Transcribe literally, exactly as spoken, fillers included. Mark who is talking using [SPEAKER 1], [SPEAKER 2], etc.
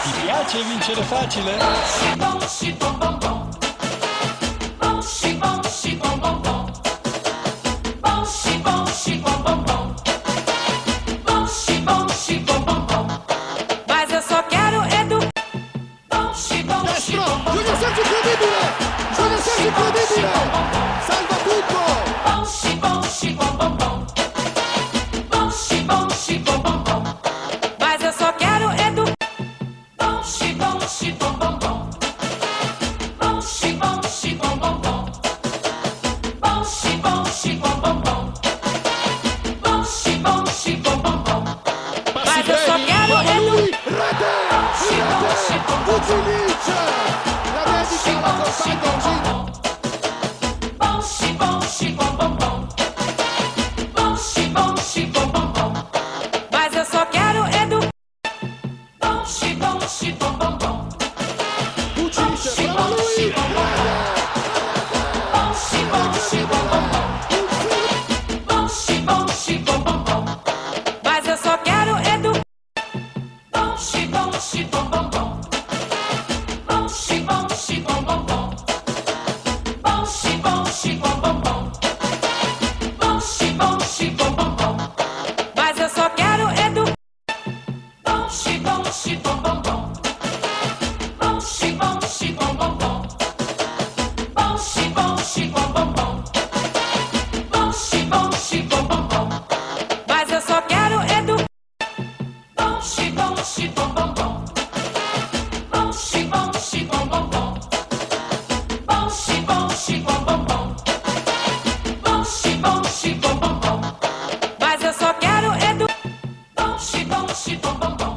[SPEAKER 1] Ti piace vincere facile?
[SPEAKER 2] Mas eu só quero edu...
[SPEAKER 3] Destro, Giulio Sergio incredibile! Giulio Sergio incredibile! Salva tutto!
[SPEAKER 2] Mas eu só quero edu... Mas eu só quero edu...
[SPEAKER 3] Rete! Rete! Vucinic! La dedica alla compagna Gino!
[SPEAKER 2] Mas eu só quero edu...
[SPEAKER 3] Vucinic, bravo lui!
[SPEAKER 2] Mas eu só quero edu... Mas eu só quero edu... Mas eu só quero edu... Mas eu só quero edu...